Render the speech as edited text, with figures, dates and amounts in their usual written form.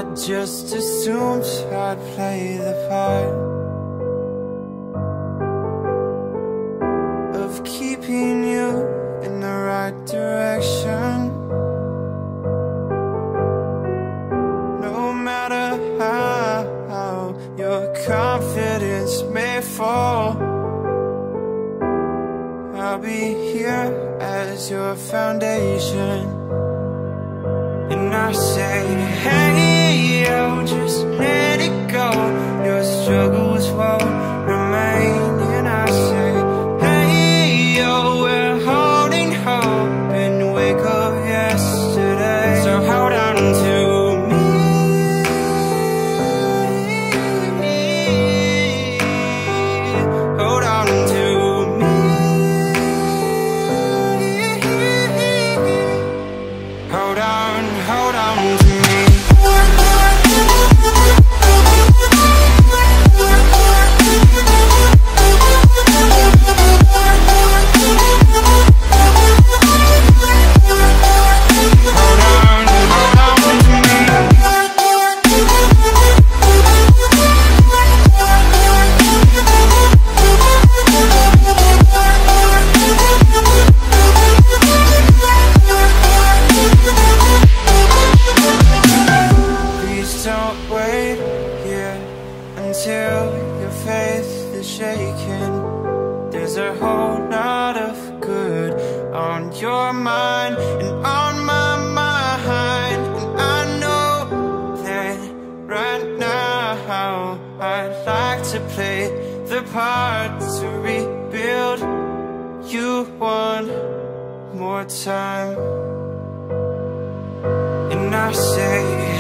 I just assumed I'd play the part of keeping you in the right direction. No matter how your confidence may fall, I'll be here as your foundation. And I say, hey, yo, just let it go. Your struggles won't remain. And I say, hey, yo, we're holding hope and wake up yesterday. So hold on to me. Hold on to me. Hold on to me. Wait here until your faith is shaken. There's a whole lot of good on your mind and on my mind. And I know that right now I'd like to play the part to rebuild you one more time. And I say,